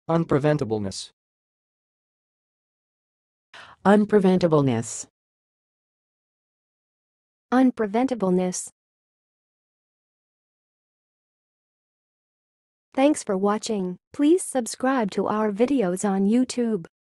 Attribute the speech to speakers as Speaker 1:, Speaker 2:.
Speaker 1: Unpreventableness.
Speaker 2: Unpreventableness.
Speaker 3: Unpreventableness. Thanks for watching. Please subscribe to our videos on YouTube.